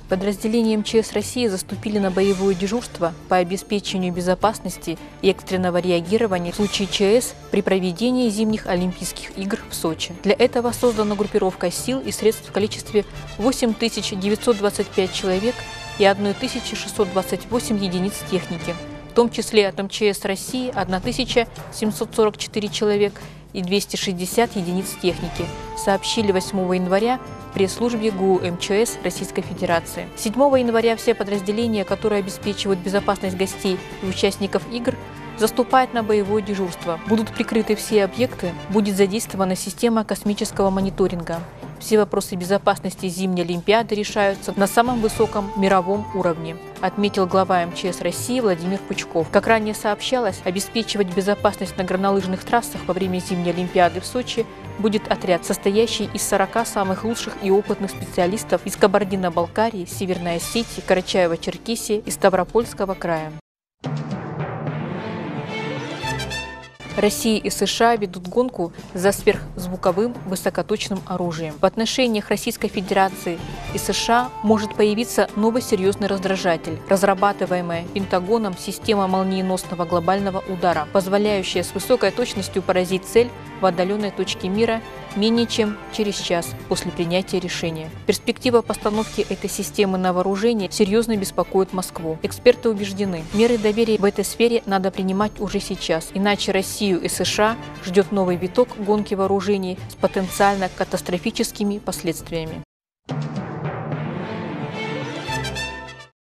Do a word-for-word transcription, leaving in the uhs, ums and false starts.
Подразделения МЧС России заступили на боевое дежурство по обеспечению безопасности и экстренного реагирования в случае ЧС при проведении зимних Олимпийских игр в Сочи. Для этого создана группировка сил и средств в количестве восемь тысяч девятьсот двадцать пять человек и тысяча шестьсот двадцать восемь единиц техники, в том числе от МЧС России тысяча семьсот сорок четыре человек и двести шестьдесят единиц техники, сообщили восьмого января в пресс-службе ГУ МЧС Российской Федерации. седьмого января все подразделения, которые обеспечивают безопасность гостей и участников игр, заступают на боевое дежурство. Будут прикрыты все объекты, будет задействована система космического мониторинга. Все вопросы безопасности зимней Олимпиады решаются на самом высоком мировом уровне, отметил глава МЧС России Владимир Пучков. Как ранее сообщалось, обеспечивать безопасность на горнолыжных трассах во время зимней Олимпиады в Сочи будет отряд, состоящий из сорока самых лучших и опытных специалистов из Кабардино-Балкарии, Северной Осетии, Карачаево-Черкесии и Ставропольского края. Россия и США ведут гонку за сверхзвуковым высокоточным оружием. В отношениях Российской Федерации и США может появиться новый серьезный раздражатель, разрабатываемая Пентагоном система молниеносного глобального удара, позволяющая с высокой точностью поразить цель в отдаленной точке мира менее чем через час после принятия решения. Перспектива постановки этой системы на вооружение серьезно беспокоит Москву. Эксперты убеждены, меры доверия в этой сфере надо принимать уже сейчас, иначе Россию и США ждет новый виток гонки вооружений с потенциально катастрофическими последствиями.